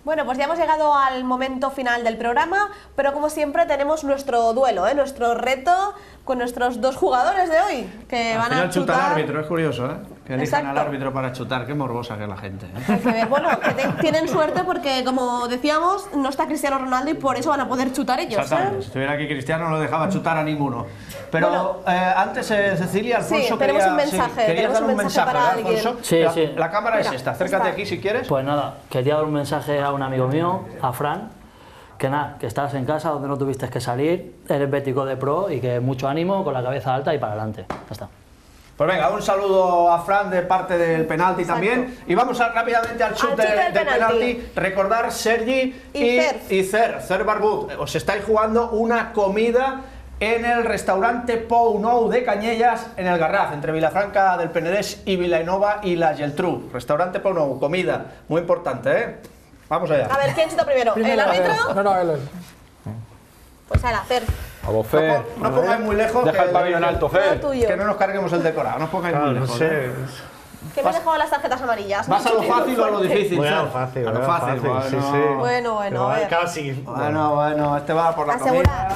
Bueno, pues ya hemos llegado al momento final del programa, pero como siempre tenemos nuestro duelo, nuestro reto con nuestros dos jugadores de hoy, que van a chutar. Chuta al árbitro, es curioso, que elijan al árbitro para chutar, qué morbosa que es la gente. Hay que ver. Bueno, tienen suerte porque, como decíamos, no está Cristiano Ronaldo y por eso van a poder chutar ellos. Si estuviera aquí Cristiano no lo dejaba chutar a ninguno. Pero bueno, antes, Cecilia, Alfonso, sí, tenemos un mensaje. Querías dar un mensaje para Alfonso. Sí. La cámara es esta, acércate aquí si quieres. Pues nada, quería dar un mensaje a un amigo mío, a Fran, que nada, que estás en casa donde no tuviste que salir, eres bético de pro y que mucho ánimo, con la cabeza alta y para adelante. Ya está. Pues venga, un saludo a Fran de parte del penalti también. Y vamos rápidamente al chute del penalti. Recordar Sergi y Cer Barbut. Os estáis jugando una comida en el restaurante Pou Nou de Cañellas, en el Garraf, entre Vilafranca del Penedès y Vilanova y la Geltrú. Restaurante Pou Nou, comida, muy importante, Vamos allá. A ver, ¿quién chuta primero? ¿El árbitro? No, él. Pues a la Fer. Vamos, Fer. No pongáis muy lejos. Deja el pabellón alto, Fer. Que no nos carguemos el decorado, no os pongáis muy lejos. No sé. Que me he dejado las tarjetas amarillas. ¿Vas a lo fácil o a lo difícil? Voy a lo fácil. A lo fácil, sí. Bueno, a ver. Casi. Bueno, este va por la Asegurar.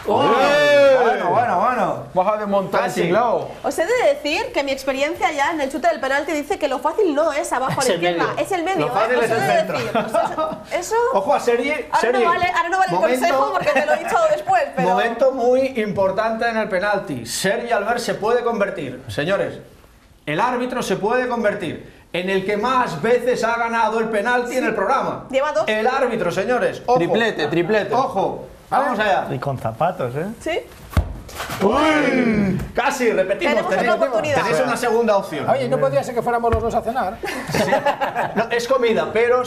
Bueno. Vas a desmontar el tinglao. Os he de decir que mi experiencia ya en el chute del penalti dice que lo fácil no es abajo a la izquierda, es el medio. Lo fácil es el centro. Eso. Ojo a Sergi. Ahora no vale el consejo porque te lo he dicho después, pero. Momento muy importante en el penalti. Sergi Albert se puede convertir, señores. El árbitro se puede convertir en el que más veces ha ganado el penalti en el programa. Lleva 2. El árbitro, señores. Ojo. Triplete. Ojo. Vamos allá. Y con zapatos, Sí. ¡Uy! Casi, repetimos. Tenéis una segunda opción. Oye, ¿no podría ser que fuéramos los dos a cenar? Sí. No, es comida, pero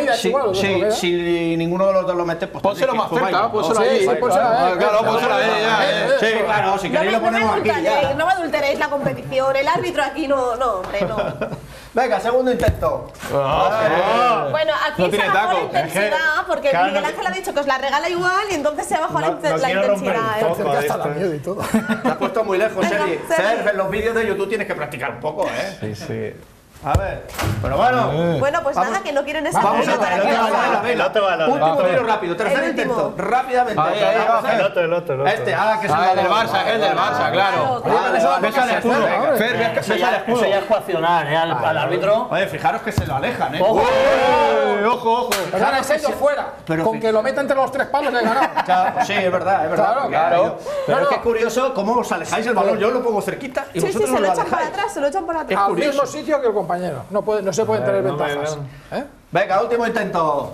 si ninguno de los dos lo mete, pues pónselo más cerca, pónselo ahí. Claro, pónselo ahí. Sí, claro, si queréis lo ponemos aquí ya. No me adulteréis la competición, el árbitro aquí no. Venga, segundo intento. Bueno, aquí se bajó la intensidad porque Miguel Ángel ha dicho que os la regala igual y entonces se bajó la intensidad. Hasta la miedo y todo. Te has puesto muy lejos, Sergi. En los vídeos de YouTube tienes que practicar un poco, Sí. A ver, pero bueno. Bueno, pues nada, que no quieren esa. Vamos a ver, el otro. Último tiro rápido, tercer intento. Rápidamente. El otro. Este, que es el del Barça, el del Barça, claro. Besa el escudo. Fer, besa el escudo. Eso ya es coaccionar, al árbitro. Oye, fijaros que se lo alejan, Ojo. Gana sello fuera. Con que lo meta entre los tres palos le he ganado. Sí, es verdad. Claro. Pero es que es curioso cómo os alejáis el balón. Yo lo pongo cerquita y vosotros se lo lo echan alejáis. para atrás, se lo echan para atrás. Al mismo sitio que el compañero. No se pueden tener ventajas. Venga, último intento.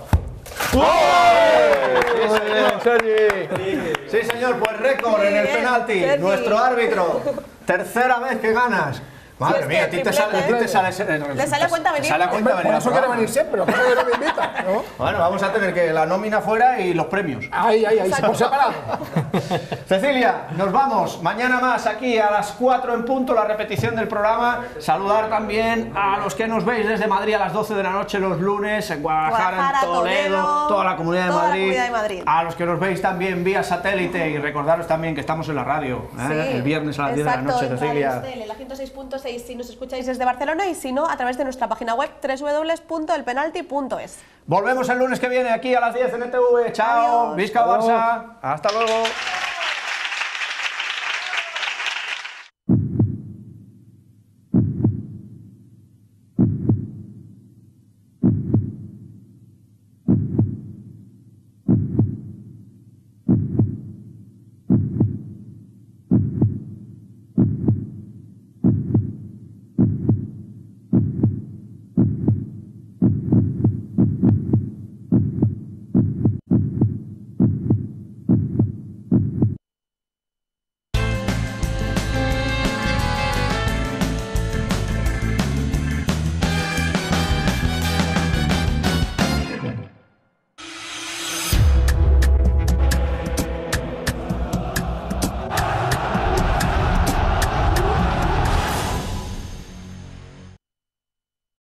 Sí, señor, pues récord en el penalti. Nuestro árbitro. Tercera vez que ganas. Madre mía, a ti te sale. Le sale a cuenta venir. Por eso quiere venir siempre, por eso no me invita. Bueno, vamos a tener que la nómina fuera y los premios. Ahí, por separado. Cecilia, nos vamos. Mañana más aquí a las 4 en punto, la repetición del programa. Saludar también a los que nos veis desde Madrid a las 12 de la noche los lunes, en Guadalajara, en Toledo, toda la comunidad de Madrid. A los que nos veis también vía satélite y recordaros también que estamos en la radio, el viernes a las 10 de la noche, Cecilia. En la 106.6 si nos escucháis desde Barcelona y si no, a través de nuestra página web www.elpenalti.es. Volvemos el lunes que viene aquí a las 10 en ETV. Chao. Adiós. Visca Barça. Hasta luego.